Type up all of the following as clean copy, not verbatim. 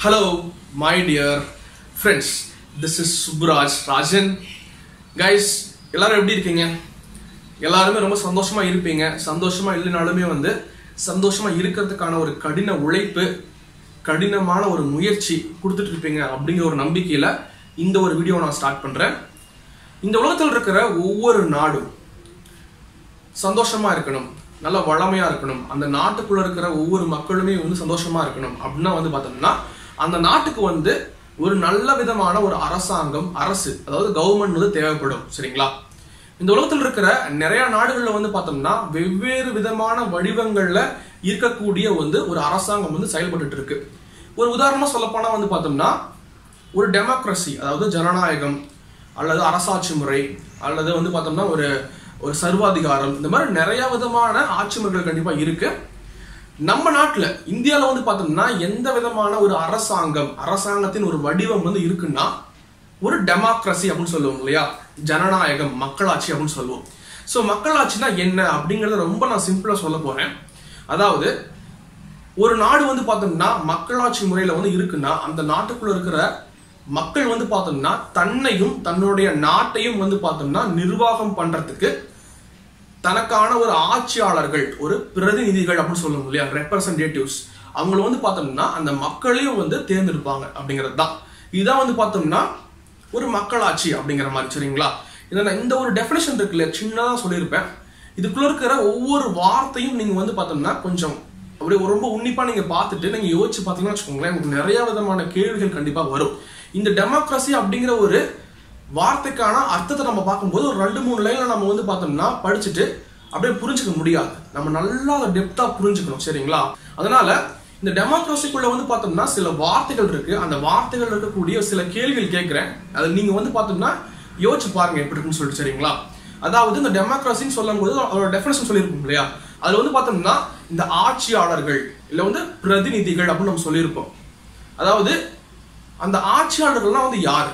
Hello, my dear friends. This is Subburaj Rajan. Guys, எல்லாரும் எப்படி இருக்கீங்க? எல்லாரும் ரொம்ப சந்தோஷமா இருப்பீங்க. சந்தோஷமா இல்லனாலுமே சந்தோஷமா இருக்கிறதுக்கான ஒரு கடின உழைப்பு, கடினமான ஒரு முயற்சி கொடுத்துட்டு இருப்பீங்க அப்படிங்கிற ஒரு நம்பிக்கையில இந்த ஒரு வீடியோ நான் ஸ்டார்ட் பண்றேன். இந்த உலகத்தில் இருக்கிற ஒவ்வொரு நாடும் சந்தோஷமா இருக்கணும், நல்ல வளமையா இருக்கணும், அந்த நாட்டுக்குள்ள இருக்கிற ஒவ்வொரு மக்களுமே சந்தோஷமா இருக்கணும் அப்படின்னா பார்த்தோம்னா அந்த நாட்டுக்கு ஒரு நல்ல விதமான ஒரு அரசாங்கம், அரசு, அதாவது கவர்மெண்ட் தேவைப்படும். சரிங்களா? இந்த உலகத்தில் இருக்கிற நிறைய நாடுகள்ல பார்த்தோம்னா வெவ்வேறு விதமான வடிவங்கள்ல இருக்கக்கூடிய ஒரு அரசாங்கம் செயல்பட்டு இருக்கு. ஒரு உதாரணமா சொல்லப்போனா பார்த்தோம்னா ஒரு டெமோக்ரஸி, அதாவது ஜனநாயகம் அல்லது அரசாட்சி முறை அல்லது பார்த்தோம்னா ஒரு ஒரு சர்வாதிகாரம், இந்த மாதிரி நிறைய விதமான ஆட்சி முறைகள் கண்டிப்பா இருக்கு. நம்ம நாட்டுல இந்தியால பார்த்தோம்னா எந்த விதமான ஒரு அரசாங்கத்தின் ஒரு வடிவம் இருக்குன்னா ஒரு டெமோக்ரஸி அப்படின்னு சொல்லுவோம் இல்லையா, ஜனநாயகம், மக்களாட்சி அப்படின்னு சொல்லுவோம். சோ மக்களாட்சினா என்ன அப்படிங்கறத ரொம்ப நான் சிம்பிளா சொல்ல போறேன். அதாவது ஒரு நாடு பார்த்தோம்னா மக்களாட்சி முறையில இருக்குன்னா அந்த நாட்டுக்குள்ள இருக்கிற மக்கள் பார்த்தோம்னா தன்னையும் தன்னுடைய நாட்டையும் பார்த்தோம்னா நிர்வாகம் பண்றதுக்கு தனக்கான ஒரு ஆட்சியாளர்கள், ஒரு பிரதிநிதிகள் அப்படின்னு சொல்லுவோம் இல்லையா, ரெப்ரசன்டேட்டிவ்ஸ், அவங்கள பார்த்தோம்னா அந்த மக்களையும் தேர்ந்தெடுப்பாங்க அப்படிங்கிறது தான். இதுதான் பார்த்தோம்னா ஒரு மக்களாட்சி அப்படிங்கிற மாதிரி. சரிங்களா? இந்த ஒரு டெஃபினேஷன் இருக்குல்ல, சின்னதா சொல்லியிருப்பேன். இதுக்குள்ள இருக்கிற ஒவ்வொரு வார்த்தையும் நீங்க பார்த்தோம்னா கொஞ்சம் அப்படியே ரொம்ப உன்னிப்பா நீங்க பார்த்துட்டு நீங்க யோசிச்சு பார்த்தீங்கன்னா வச்சுக்கோங்களேன், உங்களுக்கு நிறைய விதமான கேள்விகள் கண்டிப்பா வரும். இந்த டெமோக்ரஸி அப்படிங்கிற ஒரு வார்த்தைக்கான அர்த்தத்தை நம்ம பார்க்கும்போது ஒரு 2-3 லைன்ல நம்ம பார்த்தோம்னா படிச்சுட்டு அப்படியே புரிஞ்சுக்க முடியாது. நம்ம நல்லா டெப்தா புரிஞ்சுக்கணும். சரிங்களா? அதனால இந்த டெமோக்ரஸிக்குள்ள பார்த்தோம்னா சில வார்த்தைகள் இருக்கு. அந்த வார்த்தைகள் இருக்கக்கூடிய சில கேள்விகள் கேட்கிறேன். அது நீங்க பார்த்தோம்னா யோசிச்சு பாருங்க எப்படி இருக்குன்னு சொல்லிட்டு. சரிங்களா? அதாவது இந்த டெமோக்ரஸின்னு சொல்லும் போது அதோட டெஃபினேஷன் சொல்லியிருப்போம் இல்லையா, அதுல பார்த்தோம்னா இந்த ஆட்சியாளர்கள் இல்ல பிரதிநிதிகள் அப்படின்னு நம்ம சொல்லியிருப்போம். அதாவது அந்த ஆட்சியாளர்கள்லாம் யாரு?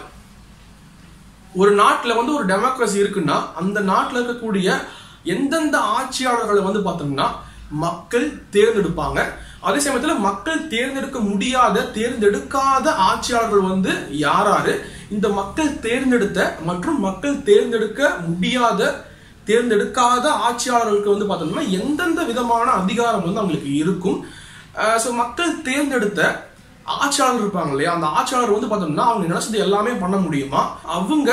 ஒரு நாட்டுல ஒரு டெமோக்ரஸி இருக்குன்னா அந்த நாட்டுல இருக்கக்கூடிய எந்தெந்த ஆட்சியாளர்களை பார்த்தோம்னா மக்கள் தேர்ந்தெடுப்பாங்க. அதே சமயத்துல மக்கள் தேர்ந்தெடுக்க முடியாத, தேர்ந்தெடுக்காத ஆட்சியாளர்கள் யாராரு? இந்த மக்கள் தேர்ந்தெடுத்த மற்றும் மக்கள் தேர்ந்தெடுக்க முடியாத, தேர்ந்தெடுக்காத ஆட்சியாளர்களுக்கு பார்த்தோம்னா எந்தெந்த விதமான அதிகாரம் அவங்களுக்கு இருக்கும். சோ மக்கள் தேர்ந்தெடுத்த ஆட்சியாளர் இருப்பாங்க இல்லையா, அந்த ஆட்சியாளர் பார்த்தோம்னா அவங்க நினைச்சது எல்லாமே பண்ண முடியுமா? அவங்க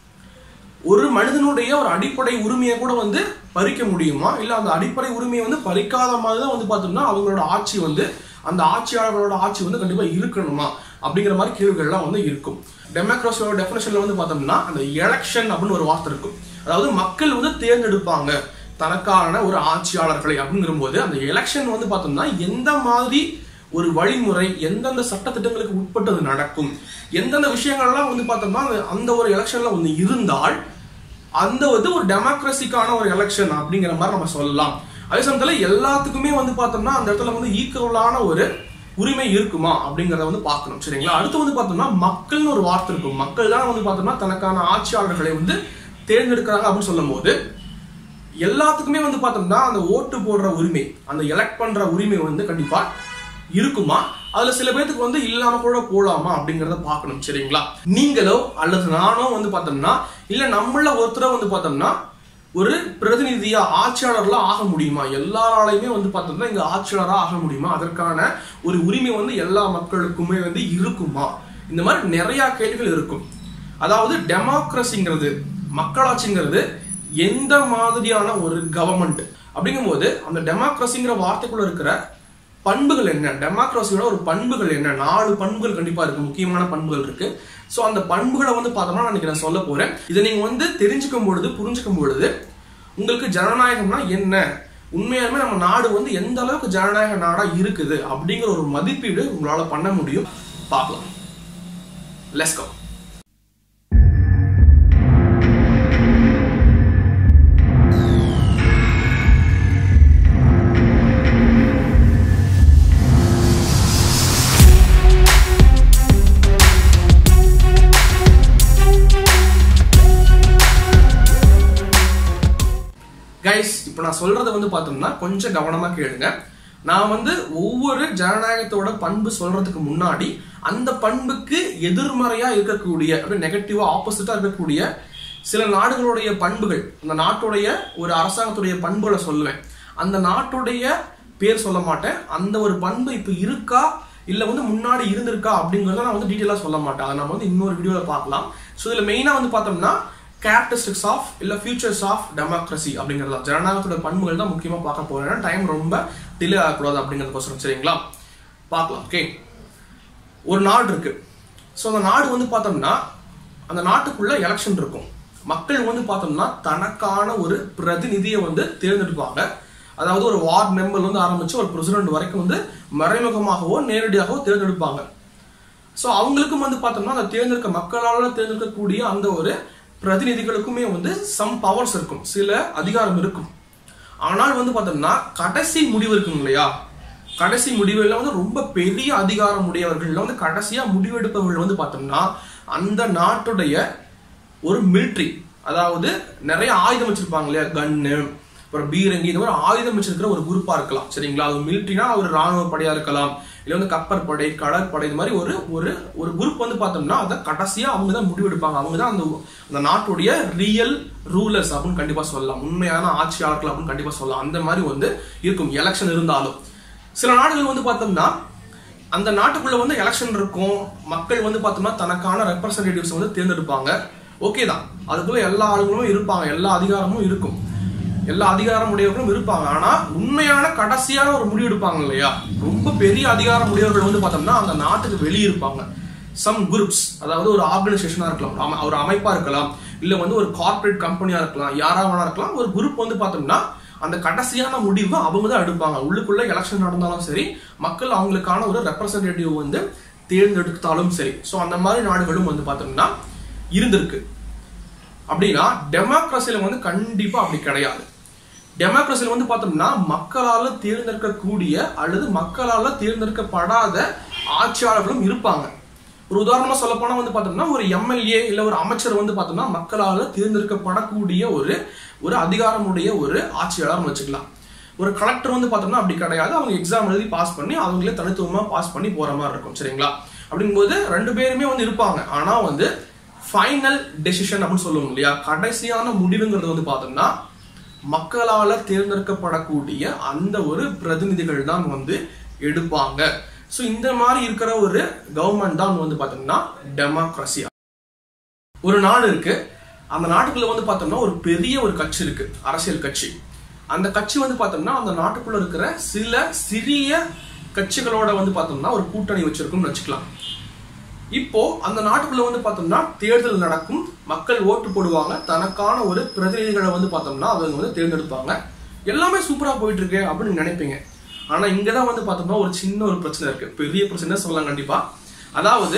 ஒரு மனிதனுடைய ஒரு அடிப்படை உரிமையை கூட பறிக்க முடியுமா? இல்ல அந்த அடிப்படை உரிமையை பறிக்காத மாதிரிதான் பார்த்தோம்னா அவங்களோட ஆட்சி அந்த ஆட்சியாளர்களோட ஆட்சி கண்டிப்பா இருக்கணுமா அப்படிங்கிற மாதிரி கேள்விகள்லாம் இருக்கும். டெமோக்ரஸியோட டெஃபினேஷன்ல பார்த்தோம்னா அந்த எலெக்ஷன் அப்படின்னு ஒரு வார்த்தை இருக்கும். அதாவது மக்கள் தேர்ந்தெடுப்பாங்க தனக்கான ஒரு ஆட்சியாளர்களை அப்படிங்கிற போது அந்த எலெக்ஷன் பார்த்தோம்னா எந்த மாதிரி ஒரு வழிமுறை, எந்தெந்த சட்டத்திட்டங்களுக்கு உட்பட்டு அது நடக்கும், எந்தெந்த விஷயங்கள்லாம் பார்த்தோம்னா அந்த ஒரு எலெக்ஷன்ல இருந்தால் அந்த ஒரு டெமோக்ரஸிக்கான ஒரு எலெக்ஷன் அப்படிங்கிற மாதிரி நம்ம சொல்லலாம். அதே சமயத்துல எல்லாத்துக்குமே பார்த்தோம்னா அந்த இடத்துல ஈக்குவலான ஒரு உரிமை இருக்குமா அப்படிங்கறத பார்க்கணும். சரிங்களா? அடுத்து பார்த்தோம்னா மக்கள்னு ஒரு வார்த்தை இருக்கும். மக்கள் தான் பார்த்தோம்னா தனக்கான ஆட்சியாளர்களை தேர்ந்தெடுக்கிறாங்க அப்படின்னு சொல்லும் போது எல்லாத்துக்குமே பார்த்தோம்னா அந்த ஓட்டு போடுற உரிமை, அந்த எலெக்ட் பண்ற உரிமை கண்டிப்பா இருக்குமா? அதுல சில பேருக்கு இல்லாம கூட போலாமா அப்படிங்கறத பார்க்கணும். சரிங்களா? நீங்களோ அல்லது நானோ பார்த்தோம்னா இல்ல நம்மள ஒருத்தர பார்த்தோம்னா ஒரு பிரதிநிதியா, ஆட்சியாளர்களா ஆக முடியுமா? எல்லாராலையுமே பார்த்தோம்னா இங்க ஆட்சியாளரா ஆக முடியுமா? அதற்கான ஒரு உரிமை எல்லா மக்களுக்குமே இருக்குமா? இந்த மாதிரி நிறைய கேள்விகள் இருக்கும். அதாவது டெமோக்ரஸிங்கிறது, மக்களாட்சிங்கிறது எந்த மாதிரியான ஒரு கவர்மெண்ட் அப்படிங்கும் போது அந்த டெமோக்ரஸிங்கிற வார்த்தைக்குள்ள இருக்கிற பண்புகள் என்ன, டெமோக்ரஸியோட ஒரு பண்புகள் என்ன, 4 பண்புகள் கண்டிப்பா இருக்கு, முக்கியமான பண்புகள் இருக்கு. சோ அந்த பண்புகளை பார்த்தோம்னா நான் சொல்ல போறேன். இதை நீங்க தெரிஞ்சுக்கும் பொழுது, புரிஞ்சுக்கும் பொழுது உங்களுக்கு ஜனநாயகம்னா என்ன, உண்மையாலுமே நம்ம நாடு எந்த அளவுக்கு ஜனநாயக நாடா இருக்குது அப்படிங்கிற ஒரு மதிப்பீடு உங்களால பண்ண முடியும். பார்க்கலாம். Let's go. கைஸ், இப்போ நான் சொல்றதை பார்த்தோம்னா கொஞ்சம் கவனமா கேளுங்க. நான் வந்து ஒவ்வொரு ஜனநாயகத்தோட பண்பு சொல்றதுக்கு முன்னாடி அந்த பண்புக்கு எதிர்மறையா இருக்கக்கூடிய அப்படியே நெகட்டிவா ஆப்போசிட்டா இருக்கக்கூடிய சில நாடுகளுடைய பண்புகள், அந்த நாட்டுடைய ஒரு அரசாங்கத்துடைய பண்புகளை சொல்லுவேன். அந்த நாட்டுடைய பேர் சொல்ல மாட்டேன். அந்த ஒரு பண்பு இப்ப இருக்கா இல்ல வந்து முன்னாடி இருந்திருக்கா அப்படிங்கறத நான் வந்து டீடைலா சொல்ல மாட்டேன். அதை நம்ம வந்து இன்னொரு வீடியோல பார்க்கலாம். ஸோ இதுல மெயினா வந்து பார்த்தோம்னா கேரக்டரிஸ்டிக்ஸ் ஆஃப் இல்ல ஃபியூச்சர்ஸ் ஆஃப் டெமோக்ரஸி அப்படிங்கிறது தான், ஜனநாயகத்தோட பண்புகள் தான் முக்கியமா பார்க்க போறேன். டைம் ரொம்ப டிலே ஆகக்கூடாது அப்படிங்கிறதுக்கோசரம். சரிங்களா, பார்க்கலாம். ஓகே, ஒரு நாடு இருக்கு. ஸோ அந்த நாடு வந்து பார்த்தோம்னா அந்த நாட்டுக்குள்ள எலெக்ஷன் இருக்கும். மக்கள் வந்து பார்த்தோம்னா தனக்கான ஒரு பிரதிநிதியை வந்து தேர்ந்தெடுப்பாங்க. அதாவது ஒரு வார்டு மெம்பர் வந்து ஆரம்பிச்சு ஒரு பிரசிடென்ட் வரைக்கும் வந்து மறைமுகமாகவோ நேரடியாகவோ தேர்ந்தெடுப்பாங்க. ஸோ அவங்களுக்கும் வந்து பார்த்தோம்னா அந்த தேர்ந்தெடுக்க மக்களால் தேர்ந்தெடுக்கக்கூடிய அந்த ஒரு பிரதிநிதிகளுக்குமே வந்து சம் பவர்ஸ் இருக்கும், சில அதிகாரம் இருக்கும். ஆனால் வந்து பார்த்தோம்னா கடைசி முடிவு இருக்கும் இல்லையா, கடைசி முடிவுல வந்து ரொம்ப பெரிய அதிகாரம் உடையவர்கள் வந்து கடைசியா முடிவெடுப்பவர்கள் வந்து பார்த்தோம்னா அந்த நாட்டுடைய ஒரு மிலிட்ரி, அதாவது நிறைய ஆயுதம் வச்சிருப்பாங்க இல்லையா, கன்னு அப்புறம் பீரங்கி, இந்த மாதிரி ஆயுதம் வச்சிருக்கிற ஒரு குரூப்பா இருக்கலாம். சரிங்களா, அது மிலிட்ரினா ஒரு ராணுவ படையா இருக்கலாம், இல்ல வந்து கப்பற்படை, கடற்படை, இந்த மாதிரி ஒரு ஒரு ஒரு குரூப் வந்து பார்த்தோம்னா அதை கடைசியா அவங்க தான் முடிவெடுப்பாங்க. அவங்க தான் அந்த நாட்டுடைய ரியல் ரூலர்ஸ் அப்படின்னு கண்டிப்பா சொல்லலாம், உண்மையான ஆட்சியாளர்கள் அப்படின்னு கண்டிப்பா சொல்லலாம். அந்த மாதிரி வந்து இருக்கும் எலெக்ஷன் இருந்தாலும். சில நாடுகள் வந்து பார்த்தோம்னா அந்த நாட்டுக்குள்ள வந்து எலெக்ஷன் இருக்கும், மக்கள் வந்து பார்த்தோம்னா தனக்கான ரெப்ரசன்டேட்டிவ்ஸ் வந்து தேர்ந்தெடுப்பாங்க. ஓகே தான், அதுக்குள்ள எல்லா ஆளுங்களும் இருப்பாங்க, எல்லா அதிகாரமும் இருக்கும், எல்லா அதிகாரம் உடையவர்களும் இருப்பாங்க. ஆனா உண்மையான கடைசியான ஒரு முடிவு எடுப்பாங்க இல்லையா, ரொம்ப பெரிய அதிகாரம் உடையவர்கள் வந்து பார்த்தோம்னா அந்த நாட்டுக்கு வெளியே இருப்பாங்க. சம் குரூப்ஸ், அதாவது ஒரு ஆர்கனைசேஷனா இருக்கலாம், ஒரு அமைப்பா இருக்கலாம், இல்ல வந்து ஒரு கார்பரேட் கம்பெனியா இருக்கலாம், யாரா வேணா இருக்கலாம். ஒரு குரூப் வந்து பார்த்தோம்னா அந்த கடைசியான முடிவு அவங்க தான் எடுப்பாங்க. உள்ளுக்குள்ள எலெக்ஷன் நடந்தாலும் சரி, மக்கள் அவங்களுக்கான ஒரு ரெப்ரசன்டேட்டிவ் வந்து தேர்ந்தெடுத்தாலும் சரி. ஸோ அந்த மாதிரி நாடுகளும் வந்து பார்த்தோம்னா இருந்திருக்கு. அப்படின்னா டெமோக்ரஸில வந்து கண்டிப்பா அப்படி கிடையாது. டெமோக்ரஸில வந்து பார்த்தோம்னா மக்களால் தேர்ந்தெடுக்கக்கூடிய அல்லது மக்களால் தேர்ந்தெடுக்கப்படாத ஆட்சியாளர்களும் இருப்பாங்க. ஒரு உதாரணமா சொல்ல போனா வந்து பார்த்தோம்னா ஒரு எம்எல்ஏ இல்ல ஒரு அமைச்சர் வந்து பார்த்தோம்னா மக்களால் தேர்ந்தெடுக்கப்படக்கூடிய ஒரு அதிகாரமுடைய ஒரு ஆட்சியாளர் வச்சுக்கலாம். ஒரு கலெக்டர் வந்து பார்த்தோம்னா அப்படி கிடையாது, அவங்க எக்ஸாம் எழுதி பாஸ் பண்ணி அவங்களே தனித்துவமா பாஸ் பண்ணி போற மாதிரி இருக்கும். சரிங்களா, அப்படிங்கும்போது ரெண்டு பேருமே வந்து இருப்பாங்க. ஆனா வந்து ஃபைனல் டெசிஷன் அப்படின்னு சொல்லுவோம் இல்லையா, கடைசியான முடிவுங்கிறது வந்து பார்த்தோம்னா மக்களால் தேர்ந்தெடுக்கப்படக்கூடிய அந்த ஒரு பிரதிநிதிகள் தான் வந்து எடுப்பாங்க. ஸோ இந்த மாதிரி இருக்கிற ஒரு கவர்மெண்ட் தான் வந்து பார்த்தோம்னா டெமோக்ரஸி. ஒரு நாடு இருக்கு, அந்த நாட்டுக்குள்ள வந்து பார்த்தோம்னா ஒரு பெரிய ஒரு கட்சி இருக்கு, அரசியல் கட்சி. அந்த கட்சி வந்து பார்த்தோம்னா அந்த நாட்டுக்குள்ள இருக்கிற சில சிறிய கட்சிகளோட வந்து பார்த்தோம்னா ஒரு கூட்டணி வச்சிருக்கும்னு வச்சுக்கலாம். இப்போ அந்த நாட்டுக்குள்ள வந்து பார்த்தோம்னா தேர்தல் நடக்கும், மக்கள் ஓட்டு போடுவாங்க, தனக்கான ஒரு பிரதிநிதிகளை வந்து பார்த்தோம்னா அவங்க வந்து தேர்ந்தெடுப்பாங்க. எல்லாமே சூப்பரா போயிட்டு இருக்கு அப்படின்னு நினைப்பீங்க. ஆனா இங்கதான் வந்து பார்த்தோம்னா ஒரு சின்ன ஒரு பிரச்சனை இருக்கு, பெரிய பிரச்சனை சொல்லலாம் கண்டிப்பா. அதாவது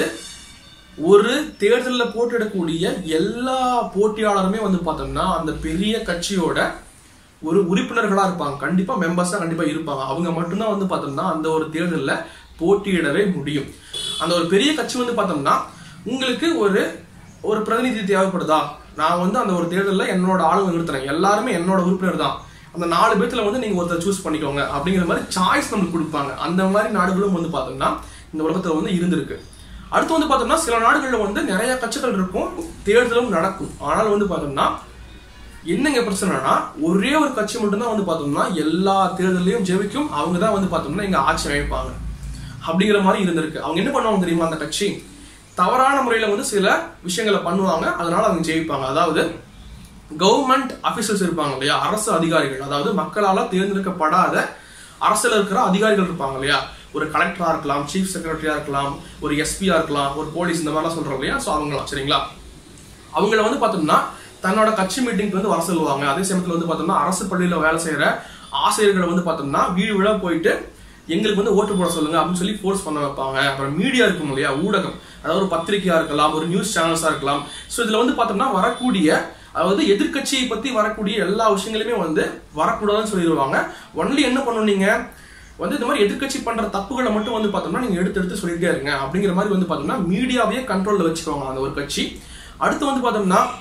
ஒரு தேர்தலில் போட்டியிடக்கூடிய எல்லா போட்டியாளருமே வந்து பார்த்தோம்னா அந்த பெரிய கட்சியோட ஒரு உறுப்பினர்களா இருப்பாங்க, கண்டிப்பா மெம்பர்ஸா கண்டிப்பா இருப்பாங்க. அவங்க மட்டும்தான் வந்து பார்த்தோம்னா அந்த ஒரு தேர்தலில் போட்டியிடவே முடியும். அந்த ஒரு பெரிய கட்சி வந்து பார்த்தோம்னா உங்களுக்கு ஒரு பிரதிநிதி தேவைப்படுதா, நான் வந்து அந்த ஒரு தேர்தலில் என்னோட ஆளுங்க நிறுத்துறேன், எல்லாருமே என்னோட உறுப்பினர் தான், அந்த 4 பேர்த்துல வந்து நீங்க ஒருத்தர் சூஸ் பண்ணிக்கோங்க அப்படிங்கிற மாதிரி சாய்ஸ் நமக்கு கொடுப்பாங்க. அந்த மாதிரி நாடுகளும் வந்து பார்த்தோம்னா இந்த உலகத்துல வந்து இருந்திருக்கு. அடுத்து வந்து பார்த்தோம்னா சில நாடுகள்ல வந்து நிறைய கட்சிகள் இருக்கும், தேர்தலும் நடக்கும். ஆனால் வந்து பார்த்தோம்னா என்னங்க பிரச்சனைனா ஒரே ஒரு கட்சி மட்டும்தான் வந்து பார்த்தோம்னா எல்லா தேர்தலையும் ஜெயிக்கும், அவங்க தான் வந்து பார்த்தோம்னா இங்க ஆட்சி அமைப்பாங்க அப்படிங்கிற மாதிரி இருந்திருக்கு. அவங்க என்ன பண்ணுவாங்க தெரியுமா, அந்த கட்சி தவறான முறையில வந்து சில விஷயங்களை பண்ணுவாங்க, அதனால அவங்க ஜெயிப்பாங்க. அதாவது கவர்மெண்ட் அபிஷியல்ஸ் இருப்பாங்க இல்லையா, அரசு அதிகாரிகள், அதாவது மக்களால் தேர்ந்தெடுக்கப்படாத அரசுல இருக்கிற அதிகாரிகள் இருப்பாங்க இல்லையா, ஒரு கலெக்டரா இருக்கலாம், சீஃப் செக்ரட்டரியா இருக்கலாம், ஒரு எஸ்பியா இருக்கலாம், ஒரு போலீஸ், இந்த மாதிரிலாம் சொல்றோம் இல்லையா. ஸோ அவங்களாம் சரிங்களா, அவங்கள வந்து பார்த்தோம்னா தன்னோட கட்சி மீட்டிங்க்கு வந்து வர சொல்லுவாங்க. அதே சமயத்தில் வந்து பார்த்தோம்னா அரசு பள்ளியில வேலை செய்யற ஆசிரியர்களை வந்து பார்த்தோம்னா வீடு வீடா போயிட்டு எங்களுக்கு வந்து ஓட்டு போட சொல்லுங்க அப்படின்னு சொல்லி ஃபோர்ஸ் பண்ண வைப்பாங்க. அப்புறம் மீடியா இருக்கும் இல்லையா, ஊடகம், அதாவது ஒரு பத்திரிகையா இருக்கலாம், ஒரு நியூஸ் சேனல்ஸா இருக்கலாம். ஸோ இதுல வந்து பார்த்தோம்னா வரக்கூடிய, அதாவது எதிர்கட்சியை பத்தி வரக்கூடிய எல்லா விஷயங்களுமே வந்து வரக்கூடாதுன்னு சொல்லிடுவாங்க. ஒன்லி என்ன பண்ணணும், நீங்க வந்து இந்த மாதிரி எதிர்கட்சி பண்ற தப்புகளை மட்டும் வந்து பார்த்தோம்னா நீங்க எடுத்து சொல்லிட்டே இருங்க அப்படிங்கிற மாதிரி வந்து பார்த்தோம்னா மீடியாவையே கண்ட்ரோல்ல வச்சுக்குவாங்க அந்த ஒரு கட்சி. அடுத்து வந்து பார்த்தோம்னா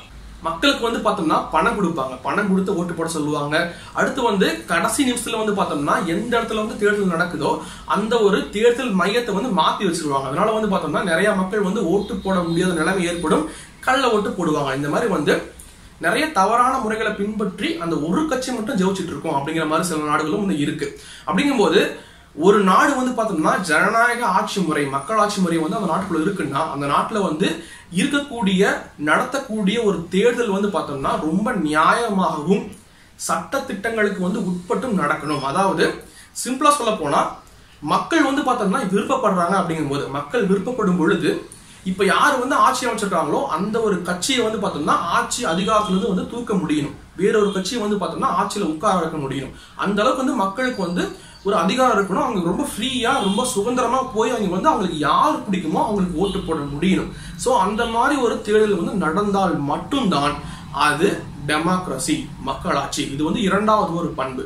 மக்களுக்கு வந்து பார்த்தோம்னா பணம் கொடுப்பாங்க, பணம் கொடுத்து ஓட்டு போட சொல்லுவாங்க. அடுத்து வந்து கடைசி நிமிஷத்துல வந்து பார்த்தோம்னா எந்த இடத்துல வந்து தேர்தல் நடக்குதோ அந்த ஒரு தேர்தல் மையத்தை வந்து மாத்தி வச்சிருவாங்க. அதனால வந்து பார்த்தோம்னா நிறைய மக்கள் வந்து ஓட்டு போட முடியாத நிலைமை ஏற்படும், கள்ள ஓட்டு போடுவாங்க. இந்த மாதிரி வந்து நிறைய தவறான முறைகளை பின்பற்றி அந்த ஒரு கட்சி மட்டும் ஜெயிச்சிட்டு இருக்கும் அப்படிங்கிற மாதிரி சில நாடுகளும் வந்து இருக்கு. அப்படிங்கும்போது ஒரு நாடு வந்து பார்த்தோம்னா ஜனநாயக ஆட்சி முறை, மக்கள் ஆட்சி முறை வந்து அந்த நாட்டுக்குள்ள இருக்குன்னா அந்த நாட்டுல வந்து இருக்கக்கூடிய நடத்தக்கூடிய ஒரு தேர்தல் வந்து பார்த்தோம்னா ரொம்ப நியாயமாகவும் சட்ட திட்டங்களுக்கு வந்து உட்பட்டும் நடக்கணும். அதாவது சிம்பிளா சொல்ல போனா மக்கள் வந்து பார்த்தோம்னா விருப்பப்படுறாங்க. அப்படிங்கும்போது மக்கள் விருப்பப்படும் பொழுது இப்ப யாரு வந்து ஆட்சி அமைச்சிருக்காங்களோ அந்த ஒரு கட்சியை வந்து பார்த்தோம்னா ஆட்சி அதிகாரத்துல வந்து தூக்க முடியணும், வேறொரு கட்சியை வந்து பார்த்தோம்னா ஆட்சியில உட்கார வைக்க முடியும். அந்த அளவுக்கு வந்து மக்களுக்கு வந்து ஒரு அதிகாரம் இருக்கணும். அவங்க ரொம்ப ஃப்ரீயா ரொம்ப சுதந்திரமா போய் அவங்க வந்து அவங்களுக்கு யாரு பிடிக்குமோ அவங்களுக்கு ஓட்டு போட முடியணும். சோ அந்த மாதிரி ஒரு தேர்தல் வந்து நடந்தால் மட்டும்தான் அது டெமோக்ரசி, மக்களாட்சி. இது வந்து இரண்டாவது ஒரு பண்பு.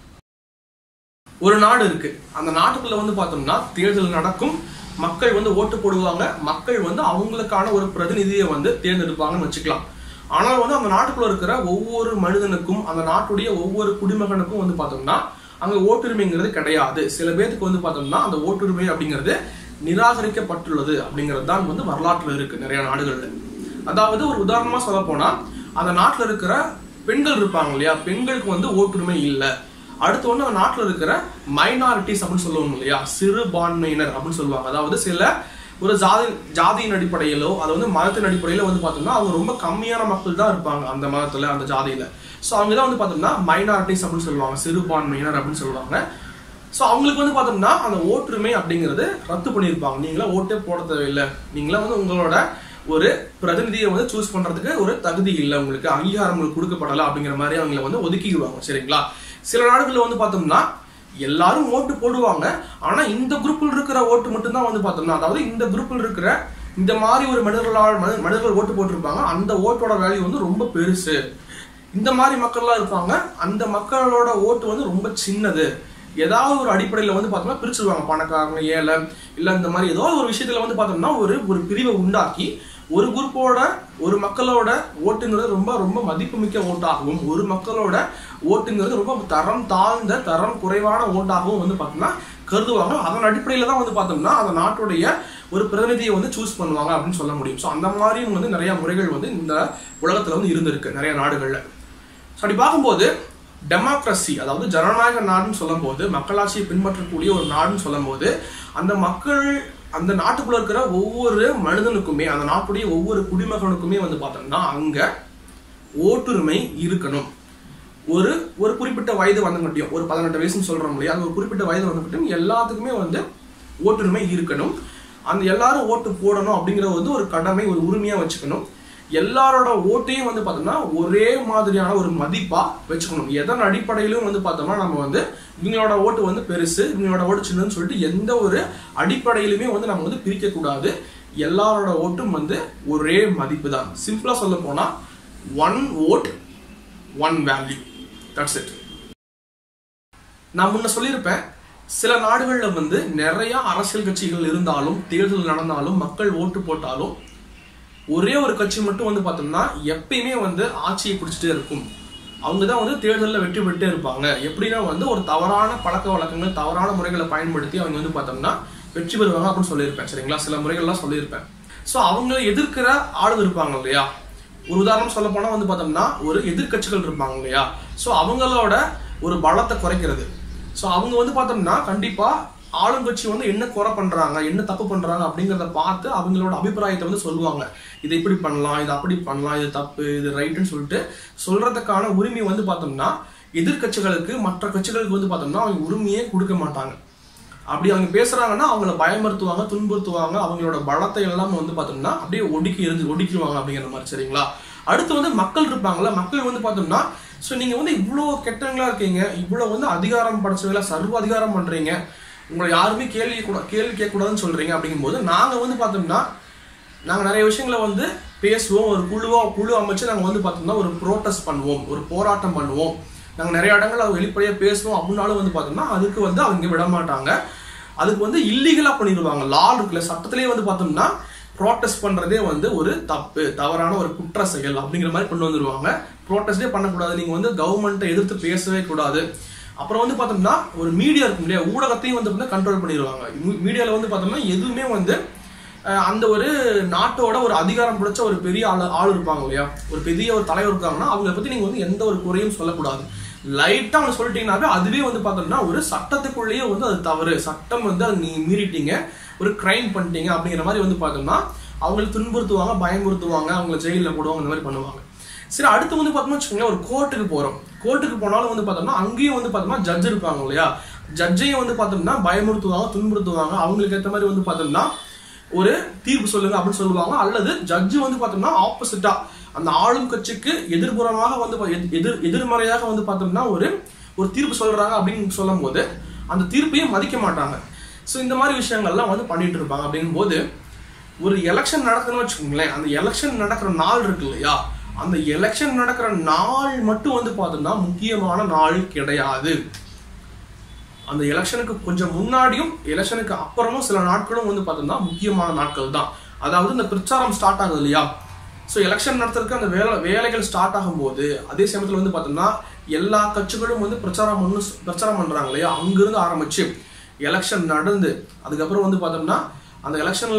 ஒரு நாடு இருக்கு, அந்த நாட்டுக்குள்ள வந்து பார்த்தோம்னா தேர்தல் நடக்கும், மக்கள் வந்து ஓட்டு போடுவாங்க, மக்கள் வந்து அவங்களுக்கான ஒரு பிரதிநிதியை வந்து தேர்ந்தெடுப்பாங்கன்னு வச்சுக்கலாம். ஆனால் வந்து அந்த நாட்டுக்குள்ள இருக்கிற ஒவ்வொரு மனிதனுக்கும் அந்த நாட்டுடைய ஒவ்வொரு குடிமகனுக்கும் வந்து பார்த்தோம்னா அங்க ஓட்டுரிமைங்கிறது கிடையாது. சில பேருக்கு வந்து பார்த்தோம்னா அந்த ஓட்டுரிமை அப்படிங்கிறது நிராகரிக்கப்பட்டுள்ளது அப்படிங்கிறது தான் வந்து வரலாற்றுல இருக்கு நிறைய நாடுகள்ல. அதாவது ஒரு உதாரணமா சொல்ல போனா அந்த நாட்டுல இருக்கிற பெண்கள் இருப்பாங்க இல்லையா, பெண்களுக்கு வந்து ஓட்டுரிமை இல்லை. அடுத்து வந்து அந்த நாட்டுல இருக்கிற மைனாரிட்டிஸ் அப்படின்னு சொல்லுவாங்க இல்லையா, சிறுபான்மையினர் அப்படின்னு சொல்லுவாங்க. அதாவது சில ஒரு ஜாதியின் அடிப்படையிலோ அது வந்து மதத்தின் அடிப்படையில வந்து பார்த்தோம்னா அவங்க ரொம்ப கம்மியான மக்கள் தான் இருப்பாங்க அந்த மதத்துல அந்த ஜாதியில. ஸோ அவங்க தான் வந்து பார்த்தோம்னா மைனாரிட்டிஸ் அப்படின்னு சொல்லுவாங்க, சிறுபான்மையினர் அப்படின்னு சொல்லுவாங்க. ஸோ அவங்களுக்கு வந்து பார்த்தோம்னா அந்த ஓட்டுரிமை அப்படிங்கிறது ரத்து பண்ணியிருப்பாங்க. நீங்களா ஓட்டே போட தேவையில்லை, நீங்களா வந்து உங்களோட ஒரு பிரதிநிதியை வந்து சூஸ் பண்றதுக்கு ஒரு தகுதி இல்லை, உங்களுக்கு அங்கீகாரம் உங்களுக்கு கொடுக்கப்படலை அப்படிங்கிற மாதிரி அவங்களை வந்து ஒதுக்கிடுவாங்க. சரிங்களா? சில நாடுகளில் வந்து பார்த்தோம்னா எல்லாரும் ஓட்டு போடுவாங்க, ஆனா இந்த குரூப்பில் இருக்கிற ஓட்டு மட்டும்தான் வந்து பார்த்தோம்னா, அதாவது இந்த குரூப்பில் இருக்கிற இந்த மாதிரி ஒரு மனிதர்கள் ஓட்டு போட்டிருப்பாங்க, அந்த ஓட்டோட வேல்யூ வந்து ரொம்ப பெருசு. இந்த மாதிரி மக்கள்லாம் இருப்பாங்க, அந்த மக்களோட ஓட்டு வந்து ரொம்ப சின்னது. ஏதாவது ஒரு அடிப்படையில வந்து பார்த்தோம்னா பிரிச்சுருவாங்க, பணக்காரங்க ஏழை இல்ல இந்த மாதிரி ஏதோ ஒரு விஷயத்துல வந்து பார்த்தோம்னா ஒரு பிரிவை உண்டாக்கி ஒரு குரூப்போட ஒரு மக்களோட ஓட்டுங்கிறது ரொம்ப ரொம்ப மதிப்புமிக்க ஓட்டாகவும் ஒரு மக்களோட ஓட்டுங்கிறது ரொம்ப தரம் தாழ்ந்த தரம் குறைவான ஓட்டாகவும் வந்து பார்த்தோம்னா கருதுவாங்க. அதன் அடிப்படையில தான் வந்து பார்த்தோம்னா அந்த நாட்டுடைய ஒரு பிரதிநிதியை வந்து சூஸ் பண்ணுவாங்க அப்படின்னு சொல்ல முடியும். ஸோ அந்த மாதிரியும் வந்து நிறைய முறைகள் வந்து இந்த உலகத்துல வந்து இருந்திருக்கு நிறைய நாடுகள்ல. ஸோ அப்படி பார்க்கும்போது டெமோக்ரஸி, அதாவது ஜனநாயக நாடுன்னு சொல்லும் போது, மக்களாட்சியை பின்பற்றக்கூடிய ஒரு நாடுன்னு சொல்லும் போது, அந்த மக்கள் அந்த நாட்டுக்குள்ள இருக்கிற ஒவ்வொரு மனிதனுக்குமே அந்த நாட்டுடைய ஒவ்வொரு குடிமகனுக்குமே வந்து பார்த்தோம்னா அங்க ஓட்டுரிமை இருக்கணும். ஒரு ஒரு குறிப்பிட்ட வயது வந்தங்கட்டியும், ஒரு 18 வயசுன்னு சொல்றோம் இல்லையா, அந்த ஒரு குறிப்பிட்ட வயது வந்தங்கட்டியும் எல்லாத்துக்குமே வந்து ஓட்டுரிமை இருக்கணும். அந்த எல்லாரும் ஓட்டு போடணும் அப்படிங்கிற வந்து ஒரு கடமை, ஒரு உரிமையா வச்சுக்கணும். எல்லாரோட ஓட்டையும் வந்து பார்த்தோம்னா ஒரே மாதிரியான ஒரு மதிப்பா வச்சுக்கணும். எதன் அடிப்படையிலும் வந்து பார்த்தோம்னா நம்ம வந்து இவங்களோட ஓட்டு வந்து பெருசு, இவங்களோட ஓட்டு சின்னன்னு சொல்லிட்டு எந்த ஒரு அடிப்படையிலுமே வந்து நம்ம வந்து பிரிக்க கூடாது. எல்லாரோட ஓட்டும் வந்து ஒரே மதிப்பு தான். சிம்பிளா சொல்ல போனா one vote one value, that's it. நான் முன்ன சொல்லியிருப்பேன், சில நாடுகள்ல வந்து நிறைய அரசியல் கட்சிகள் இருந்தாலும் தேர்தல் நடந்தாலும் மக்கள் ஓட்டு போட்டாலும் ஒரே ஒரு கட்சி மட்டும் வந்து பார்த்தோம்னா எப்பயுமே வந்து ஆட்சியை பிடிச்சிட்டே இருக்கும். அவங்க தான் வந்து தேர்தலில் வெற்றி பெற்றே இருப்பாங்க. எப்படின்னா வந்து ஒரு தவறான பழக்க வழக்கங்கள் தவறான முறைகளை பயன்படுத்தி அவங்க வந்து பார்த்தோம்னா வெற்றி பெறுவாங்க அப்படின்னு சொல்லியிருப்பேன். சரிங்களா? சில முறைகள்லாம் சொல்லியிருப்பேன். ஸோ அவங்களை எதிர்க்கிற ஆளுங்க இருப்பாங்க இல்லையா, ஒரு உதாரணம் சொல்ல போனா வந்து பார்த்தோம்னா ஒரு எதிர்கட்சிகள் இருப்பாங்க இல்லையா, ஸோ அவங்களோட ஒரு பலத்தை குறைக்கிறது. ஸோ அவங்க வந்து பார்த்தோம்னா கண்டிப்பா ஆளுங்கட்சி வந்து என்ன குறை பண்றாங்க, என்ன தப்பு பண்றாங்க அப்படிங்கிறத பார்த்து அவங்களோட அபிப்பிராயத்தை வந்து சொல்லுவாங்க. இதை இப்படி பண்ணலாம், இது அப்படி பண்ணலாம், இது தப்பு, இது ரைட்டுன்னு சொல்லிட்டு சொல்றதுக்கான உரிமை வந்து பார்த்தோம்னா எதிர்கட்சிகளுக்கு மற்ற கட்சிகளுக்கு வந்து பார்த்தோம்னா அவங்க உரிமையே கொடுக்க மாட்டாங்க. அப்படி அவங்க பேசுறாங்கன்னா அவங்கள பயமுறுத்துவாங்க, துன்புறுத்துவாங்க, அவங்களோட பலத்தை எல்லாம் வந்து பார்த்தோம்னா அப்படியே ஒடுக்கிடுவாங்க அப்படிங்கிற மாதிரி. சரிங்களா? அடுத்து வந்து மக்கள் இருப்பாங்கல்ல, மக்கள் வந்து பார்த்தோம்னா ஸோ நீங்க வந்து இவ்வளோ கெட்டவங்களா இருக்கீங்க, இவ்வளோ வந்து அதிகாரம் படைச்சவங்களா சர்வ அதிகாரம் பண்றீங்க, உங்களை யாருமே கேள்வி கேட்கக்கூடாதுன்னு சொல்றீங்க. அப்படிங்கும்போது நாங்க வந்து பார்த்தோம்னா நாங்க நிறைய விஷயங்களை வந்து பேசுவோம், ஒரு குழு அமைச்சு நாங்க வந்து பார்த்தோம்னா ஒரு ப்ரோட்டஸ்ட் பண்ணுவோம், ஒரு போராட்டம் பண்ணுவோம், நாங்க நிறைய இடங்கள் அதை வெளிப்படையா பேசுவோம். அப்படின்னாலும் வந்து பார்த்தோம்னா அதுக்கு வந்து அவங்க விட மாட்டாங்க. அதுக்கு வந்து இல்லீகலா பண்ணிடுவாங்க. லா இருக்குல்ல, சட்டத்திலேயே வந்து பார்த்தோம்னா ப்ரோட்டஸ்ட் பண்றதே வந்து ஒரு தவறான ஒரு குற்ற செயல் அப்படிங்கிற மாதிரி கொண்டு வந்துருவாங்க. ப்ரோட்டஸ்டே பண்ணக்கூடாது, நீங்க வந்து கவர்மெண்ட்டை எதிர்த்து பேசவே கூடாது. அப்புறம் வந்து பார்த்தோம்னா ஒரு மீடியா இருக்கும் இல்லையா, ஊடகத்தையும் வந்து கண்ட்ரோல் பண்ணிடுவாங்க. மீடியாவில் வந்து பார்த்தோம்னா எதுவுமே வந்து அந்த ஒரு நாட்டோட ஒரு அதிகாரம் பிடிச்ச ஒரு பெரிய ஆள் இருப்பாங்க இல்லையா, ஒரு பெரிய ஒரு தலைவர் இருக்காங்கன்னா அவங்களை பத்தி நீங்க வந்து எந்த ஒரு குறையும் சொல்லக்கூடாது. லைட்டா அவங்க சொல்லிட்டீங்கன்னாவே அதுவே வந்து பார்த்தோம்னா ஒரு சட்டத்துக்குள்ளேயே வந்து அது தவறு, சட்டம் வந்து அது நீங்க மீறிட்டீங்க, ஒரு கிரைம் பண்ணிட்டீங்க அப்படிங்கிற மாதிரி வந்து பார்த்தோம்னா அவங்களை துன்புறுத்துவாங்க, பயமுறுத்துவாங்க, அவங்களை ஜெயிலில் போடுவாங்க, இந்த மாதிரி பண்ணுவாங்க. சரி, அடுத்து வந்து பார்த்தோம்னா வச்சுக்கோங்களேன், ஒரு கோர்ட்டுக்கு போறோம். கோர்ட்டுக்கு போனாலும் வந்து பார்த்தோம்னா அங்கேயும் வந்து பார்த்தோம்னா ஜட்ஜ் இருப்பாங்க இல்லையா, ஜட்ஜையும் வந்து பார்த்தோம்னா பயமுறுத்துவாங்க, துன்புறுத்துவாங்க. அவங்களுக்கு ஏற்ற மாதிரி வந்து பார்த்தோம்னா ஒரு தீர்ப்பு சொல்லுங்க அப்படின்னு சொல்லுவாங்க. அல்லது ஜட்ஜு வந்து பார்த்தோம்னா ஆப்போசிட்டா அந்த ஆளும் கட்சிக்கு எதிர்புறமாக வந்து எதிர்மறையாக வந்து பார்த்தோம்னா ஒரு தீர்ப்பு சொல்றாங்க அப்படின்னு சொல்லும் போது அந்த தீர்ப்பையும் மதிக்க மாட்டாங்க. ஸோ இந்த மாதிரி விஷயங்கள்லாம் வந்து பண்ணிட்டு இருப்பாங்க. அப்படிங்கும் போது ஒரு எலெக்ஷன் நடக்குதுன்னு வச்சுக்கோங்களேன், அந்த எலெக்ஷன் நடக்கிற நாள் இருக்கு இல்லையா, அந்த எலெக்ஷன் நடக்கிற நாள் மட்டும் வந்து பார்த்தோம்னா முக்கியமான நாள் கிடையாது. அந்த எலெக்ஷனுக்கு கொஞ்சம் முன்னாடியும் எலெக்ஷனுக்கு அப்புறமும் சில நாட்களும் வந்து பார்த்தோம்னா முக்கியமான நாட்கள் தான். அதாவது இந்த பிரச்சாரம் ஸ்டார்ட் ஆகுது இல்லையா, ஸோ எலெக்ஷன் நடத்துறதுக்கு அந்த வேலைகள் ஸ்டார்ட் ஆகும்போது அதே சமயத்தில் வந்து பார்த்தோம்னா எல்லா கட்சிகளும் வந்து பிரச்சாரம் பண்றாங்க இல்லையா, அங்கிருந்து ஆரம்பிச்சு எலெக்ஷன் நடந்து அதுக்கப்புறம் வந்து பார்த்தோம்னா அந்த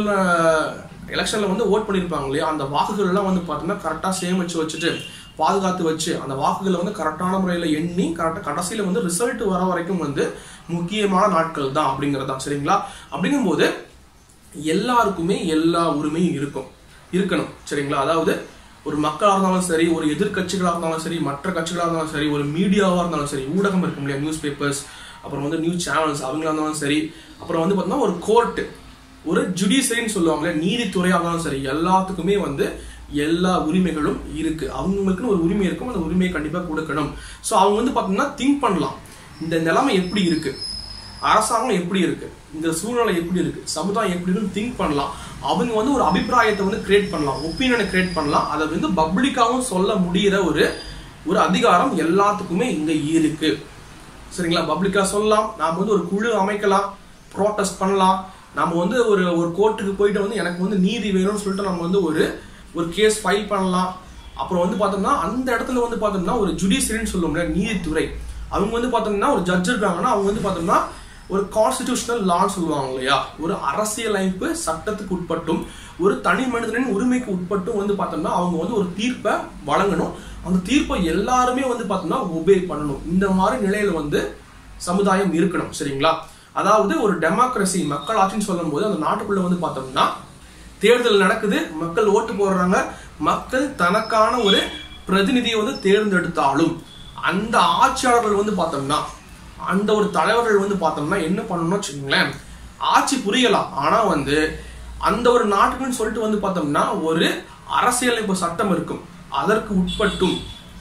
எலெக்ஷன்ல வந்து ஓட் பண்ணியிருப்பாங்க இல்லையா, அந்த வாக்குகள் எல்லாம் வந்து பார்த்தோம்னா கரெக்டாக சேமிச்சு வச்சுட்டு பாதுகாத்து வச்சு அந்த வாக்குகளை வந்து கரெக்டான முறையில் எண்ணி கரெக்டாக கடைசியில் வந்து ரிசல்ட் வர வரைக்கும் வந்து முக்கியமான நாட்கள் தான் அப்படிங்கிறது தான். சரிங்களா? அப்படிங்கும்போது எல்லாருக்குமே எல்லா உரிமையும் இருக்கணும். சரிங்களா? அதாவது ஒரு மக்களாக இருந்தாலும் சரி, ஒரு எதிர்கட்சிகளாக இருந்தாலும் சரி, மற்ற கட்சிகளாக இருந்தாலும் சரி, ஒரு மீடியாவாக இருந்தாலும் சரி, ஊடகம் இருக்கும் இல்லையா, நியூஸ் பேப்பர்ஸ், அப்புறம் வந்து நியூஸ் சேனல்ஸ் அவங்களா இருந்தாலும் சரி, அப்புறம் வந்து பார்த்தோம்னா ஒரு கோர்ட்டு, ஒரு ஜுடிஷியரின்னு சொல்லுவாங்களே, நீதித்துறையாக இருந்தாலும் சரி, எல்லாத்துக்குமே வந்து எல்லா உரிமைகளும் இருக்கு. அவங்களுக்குன்னு ஒரு உரிமை இருக்கும், அந்த உரிமையை கண்டிப்பாக கொடுக்கணும். ஸோ அவங்க வந்து பார்த்தோம்னா திங்க் பண்ணலாம், இந்த நிலைமை எப்படி இருக்கு, அரசாங்கம் எப்படி இருக்கு, இந்த சூழ்நிலை எப்படி இருக்கு, சமுதாயம் எப்படி இருக்குன்னு திங்க் பண்ணலாம். அவங்க வந்து ஒரு அபிப்பிராயத்தை வந்து கிரியேட் பண்ணலாம், ஒப்பீனியனை கிரியேட் பண்ணலாம். அதை வந்து பப்ளிக்காகவும் சொல்ல முடிகிற ஒரு அதிகாரம் எல்லாத்துக்குமே இங்க இருக்கு. சரிங்களா? பப்ளிக்கா சொல்லலாம், நாம வந்து ஒரு குழு அமைக்கலாம், ப்ரோட்டஸ்ட் பண்ணலாம், நம்ம வந்து ஒரு கோர்ட்டுக்கு போயிட்டு வந்து எனக்கு வந்து நீதி வேணும்னு சொல்லிட்டு நம்ம வந்து ஒரு கேஸ் ஃபைல் பண்ணலாம். அப்புறம் வந்து பார்த்தோம்னா அந்த இடத்துல வந்து பார்த்தோம்னா ஒரு ஜுடிஷியரின்னு சொல்லுவோம்ல, நீதித்துறை, அவங்க வந்து பார்த்தோம்னா ஒரு ஜட்ஜ் இருக்காங்கன்னா அவங்க வந்து பார்த்தோம்னா ஒரு கான்ஸ்டிடியூஷனல் லான்னு சொல்லுவாங்க இல்லையா, ஒரு அரசியலமைப்பு சட்டத்துக்கு உட்பட்டும் ஒரு தனி மனிதனின் உரிமைக்கு உட்பட்டும் வந்து பார்த்தோம்னா அவங்க வந்து ஒரு தீர்ப்பை வழங்கணும். அந்த தீர்ப்பை எல்லாருமே வந்து பார்த்தோம்னா ஒபே பண்ணணும். இந்த மாதிரி நிலையில வந்து சமுதாயம் இருக்கணும். சரிங்களா? அதாவது ஒரு டெமோக்ரஸி, மக்கள் ஆட்சின்னு சொல்லும் போது அந்த நாட்டுக்குள்ள வந்து பார்த்தோம்னா தேர்தல் நடக்குது, மக்கள் ஓட்டு போடுறாங்க, மக்கள் தனக்கான ஒரு பிரதிநிதியை வந்து தேர்ந்தெடுத்தாலும் அந்த ஆட்சியாளர்கள் வந்து பார்த்தோம்னா அந்த ஒரு தலைவர்கள் வந்து பார்த்தோம்னா என்ன பண்ணணும்னு வச்சுக்கோங்களேன், ஆட்சி புரியலாம், ஆனா வந்து அந்த ஒரு நாட்டுக்குன்னு சொல்லிட்டு வந்து பார்த்தோம்னா ஒரு அரசியலமைப்பு சட்டம் இருக்கும், அதற்கு உட்பட்டும்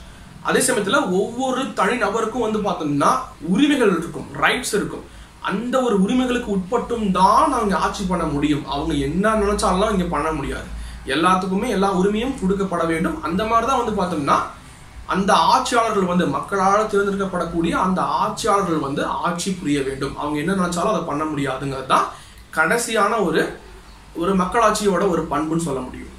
அதே சமயத்துல ஒவ்வொரு தனி நபருக்கும் வந்து பார்த்தோம்னா உரிமைகள் இருக்கும், ரைட்ஸ் இருக்கும். அந்த ஒரு உரிமைகளுக்கு உட்பட்டும் தான் அவங்க ஆட்சி பண்ண முடியும். அவங்க என்ன நினைச்சாலும் இங்க பண்ண முடியாது. எல்லாத்துக்குமே எல்லா உரிமையும் கொடுக்கப்பட வேண்டும். அந்த மாதிரிதான் வந்து பார்த்தோம்னா அந்த ஆட்சியாளர்கள் வந்து மக்களால் தேர்ந்தெடுக்கப்படக்கூடிய அந்த ஆட்சியாளர்கள் வந்து ஆட்சி புரிய வேண்டும். அவங்க என்ன நினைச்சாலும் அதை பண்ண முடியாதுங்கிறது தான் கடைசியான ஒரு மக்களாட்சியோட ஒரு பண்புன்னு சொல்ல முடியும்.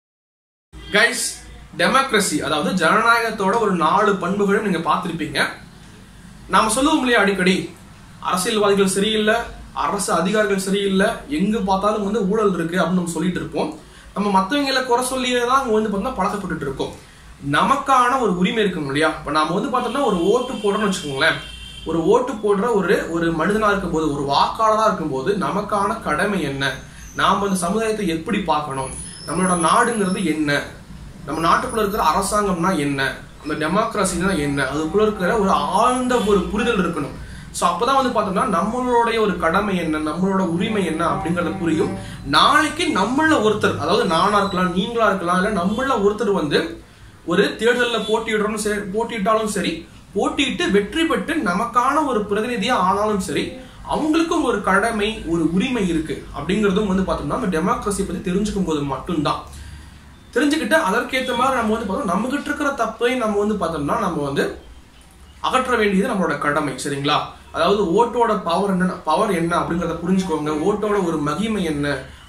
கைஸ், டெமோக்ரஸி அதாவது ஜனநாயகத்தோட ஒரு 4 பண்புகளும் நீங்க பார்த்திருப்பீங்க. நாம சொல்லுவோம் இல்லையா அடிக்கடி, அரசியல்வாதிகள் சரியில்லை, அரசு அதிகாரிகள் சரியில்லை, எங்க பார்த்தாலும் வந்து ஊழல் இருக்கு அப்படின்னு நம்ம சொல்லிட்டு இருப்போம். நம்ம மற்றவங்களை குறை சொல்லியே தான் அங்க வந்து பார்த்தோம்னா பழக்கப்பட்டு இருக்கோம். நமக்கான ஒரு உரிமை இருக்கும் இல்லையா? இப்ப நாம வந்து பார்த்தோம்னா ஒரு ஓட்டு போடுறோம்னு வச்சுக்கோங்களேன், ஒரு ஓட்டு போடுற ஒரு மனிதனா இருக்கும்போது, ஒரு வாக்காளரா இருக்கும்போது நமக்கான கடமை என்ன, நாம அந்த சமுதாயத்தை எப்படி பார்க்கணும், நம்மளோட நாடுங்கிறது என்ன, நம்ம நாட்டுக்குள்ள இருக்கிற அரசாங்கம்னா என்ன, அந்த டெமோக்ரஸினா என்ன, அதுக்குள்ள இருக்கிற ஒரு ஆழ்ந்த ஒரு புரிதல் இருக்கணும். ஸோ அப்பதான் வந்து பார்த்தோம்னா நம்மளுடைய ஒரு கடமை என்ன, நம்மளோட உரிமை என்ன அப்படிங்கறது புரியும். நாளைக்கு நம்மள ஒருத்தர், அதாவது நானா இருக்கலாம், நீங்களா இருக்கலாம், இல்ல நம்மள ஒருத்தர் வந்து ஒரு தேர்தலில் போட்டியிட்டாலும் சரி, போட்டியிட்டு வெற்றி பெற்று நமக்கான ஒரு பிரதிநிதியா ஆனாலும் சரி, அவங்களுக்கும் ஒரு கடமை, ஒரு உரிமை இருக்கு அப்படிங்கிறதும் வந்து பார்த்தோம்னா நம்ம டெமோக்ரஸி பத்தி தெரிஞ்சுக்கும் போது மட்டும்தான். தெரிஞ்சுக்கிட்டு அதற்கேற்ற மாதிரி நம்ம வந்து பார்த்தோம் நம்ம கிட்ட இருக்கிற தப்பை நம்ம வந்து பார்த்தோம்னா நம்ம வந்து அகற்ற வேண்டியது நம்மளோட கடமை. சரிங்களா? அதாவது ஓட்டோட பவர் என்ன அப்படிங்கிறத புரிஞ்சுக்கோங்க. ஓட்டோட ஒரு மகிமை என்ன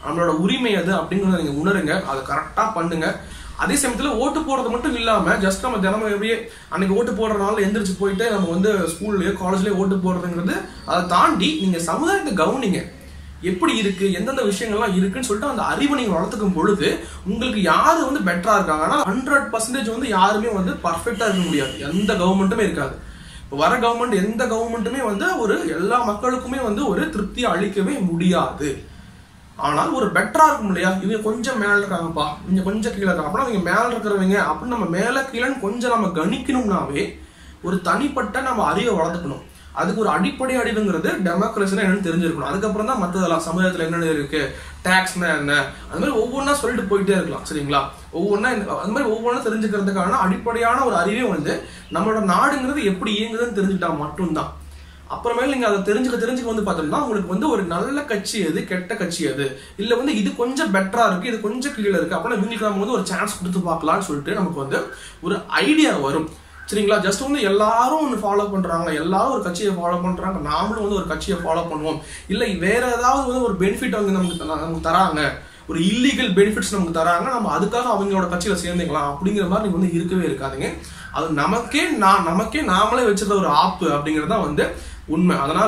நம்மளோட உரிமை அது அப்படிங்கறத நீங்க உணருங்க, அதை கரெக்டா பண்ணுங்க. அதே சமயத்துல ஓட்டு போடுறது மட்டும் இல்லாம ஜஸ்ட் நம்ம தினமும் எப்படியே அன்னைக்கு ஓட்டு போடுறதுனால எந்திரிச்சு போயிட்டு நம்ம வந்து ஸ்கூல்லயோ காலேஜ்லயோ ஓட்டு போடுறதுங்கிறது அதை தாண்டி நீங்க சமுதாயத்தை கவனிங்க, எப்படி இருக்கு, எந்தெந்த விஷயங்கள்லாம் இருக்குன்னு சொல்லிட்டு அந்த அறிவை நீங்க வளர்த்துக்கும் பொழுது உங்களுக்கு யாரு வந்து பெட்டரா இருக்காங்க. ஆனா 100% வந்து யாருமே வந்து பர்ஃபெக்டா இருக்க முடியாது, எந்த கவர்மெண்ட்டுமே இருக்காது. வர கவர்மெண்ட் எந்த கவர்மெண்ட்டுமே வந்து ஒரு எல்லா மக்களுக்குமே வந்து ஒரு திருப்தியை அளிக்கவே முடியாது. ஆனால் ஒரு பெட்டரா இருக்கும் இல்லையா, இவங்க கொஞ்சம் மேல இருக்காங்கப்பா, இவங்க கொஞ்சம் கீழே இருக்காங்க அப்படின்னா அவங்க மேல இருக்கிறவங்க அப்படின்னு நம்ம மேல கீழன்னு கொஞ்சம் நம்ம கணிக்கணும்னாவே ஒரு தனிப்பட்ட நம்ம அறிவை வளர்த்துக்கணும். அதுக்கு ஒரு அடிப்படை அறிவுங்கிறது டெமோக்ரஸினா என்னன்னு தெரிஞ்சிருக்கணும். அதுக்கப்புறம் தான் மற்றதெல்லாம் சமுதாயத்துல என்னென்ன இருக்கு, டாக்ஸ்னா என்ன, அது மாதிரி ஒவ்வொன்றா சொல்லிட்டு போயிட்டே இருக்கலாம். சரிங்களா, ஒவ்வொன்றா அது மாதிரி ஒவ்வொன்றா தெரிஞ்சுக்கிறதுக்கான அடிப்படையான ஒரு அறிவே வந்து நம்மளோட நாடுங்கிறது எப்படி இயங்குதுன்னு தெரிஞ்சுக்கிட்டா மட்டும்தான். அப்புறமேல நீங்க அதை தெரிஞ்சுக்க வந்து பார்த்தோம்னா உங்களுக்கு வந்து ஒரு நல்ல கட்சி எது, கெட்ட கட்சி எது, இல்ல வந்து இது கொஞ்சம் பெட்டரா இருக்கு, இது கொஞ்சம் கீழே இருக்கு அப்படின்னா இவங்களுக்கு நம்ம வந்து ஒரு சான்ஸ் கொடுத்து பார்க்கலாம்னு சொல்லிட்டு நமக்கு வந்து ஒரு ஐடியா வரும். சரிங்களா, ஜஸ்ட் வந்து எல்லாரும் ஒன்று ஃபாலோ பண்றாங்க, எல்லாரும் ஒரு கட்சியை ஃபாலோ பண்றாங்க, நாமளும் வந்து ஒரு கட்சியை ஃபாலோ பண்ணுவோம், இல்லை வேற ஏதாவது வந்து ஒரு பெனிஃபிட் வந்து நமக்கு தராங்க, ஒரு இல்லீகல் பெனிஃபிட்ஸ் நமக்கு தராங்க, நம்ம அதுக்காக அவங்களோட கட்சியில சேர்ந்துக்கலாம் அப்படிங்கிற மாதிரி நீங்க வந்து இருக்கவே இருக்காதுங்க. அது நமக்கே நாமளே வச்சிருந்த ஒரு ஆப்பு அப்படிங்கறதா வந்து உண்மை. அதனால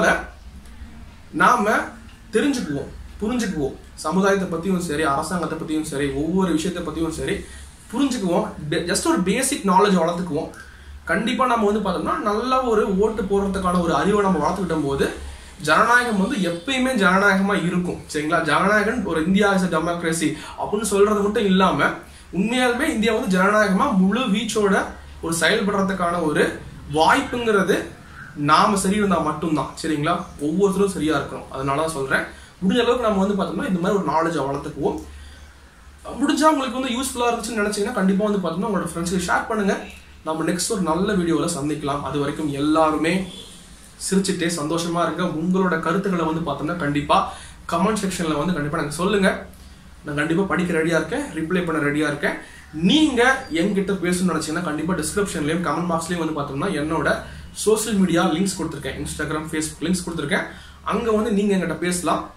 நாம தெரிஞ்சுக்குவோம், புரிஞ்சுக்குவோம், சமுதாயத்தை பத்தியும் சரி, அரசாங்கத்தை பத்தியும் சரி, ஒவ்வொரு விஷயத்தை பத்தியும் சரி புரிஞ்சுக்குவோம். ஜஸ்ட் ஒரு பேசிக் நாலேஜ் வளர்த்துக்குவோம். கண்டிப்பா நம்ம வந்து பார்த்தோம்னா நல்ல ஒரு ஓட்டு போடுறதுக்கான ஒரு அறிவை நம்ம வளர்த்துக்கிட்டும் போது ஜனநாயகம் வந்து எப்பயுமே ஜனநாயகமா இருக்கும். சரிங்களா, ஜனநாயகம் ஒரு இந்தியா இஸ் டெமோக்ரஸி அப்படின்னு சொல்றது மட்டும் இல்லாம உண்மையாலுமே இந்தியா வந்து ஜனநாயகமா முழு வீச்சோட ஒரு செயல்படுறதுக்கான ஒரு வாய்ப்புங்கிறது நாம சரி இருந்தா மட்டும்தான். சரிங்களா, ஒவ்வொருத்தரும் சரியா இருக்கணும். அதனால சொல்றேன், முடிஞ்ச அளவுக்கு நம்ம வந்து பார்த்தோம்னா இந்த மாதிரி ஒரு நாலேஜை வளர்த்துக்குவோம். முடிஞ்சா உங்களுக்கு வந்து யூஸ்ஃபுல்லா இருந்துச்சுன்னு நினைச்சீங்கன்னா கண்டிப்பா வந்து பார்த்தோம்னா உங்களோட ஃப்ரெண்ட்ஸுக்கு ஷேர் பண்ணுங்க. நம்ம நெக்ஸ்ட் ஒரு நல்ல வீடியோவில் சந்திக்கலாம். அது வரைக்கும் எல்லாருமே சிரிச்சுட்டே சந்தோஷமா இருங்க. உங்களோட கருத்துக்களை வந்து பார்த்தோம்னா கண்டிப்பா கமெண்ட் செக்ஷன்ல வந்து கண்டிப்பா எனக்கு சொல்லுங்க. நான் கண்டிப்பா படிக்க ரெடியா இருக்கேன், ரிப்ளை பண்ண ரெடியா இருக்கேன். நீங்க என்கிட்ட பேசணும்னு நினைச்சீங்கன்னா கண்டிப்பா டிஸ்கிரிப்ஷன்லயும் கமெண்ட் பாக்ஸ்லயும் வந்து பார்த்தோம்னா என்னோட சோசியல் மீடியா லிங்க்ஸ் கொடுத்துருக்கேன், இன்ஸ்டாகிராம், ஃபேஸ்புக் லிங்க்ஸ் கொடுத்துருக்கேன். அங்க வந்து நீங்க என்கிட்ட பேசலாம்.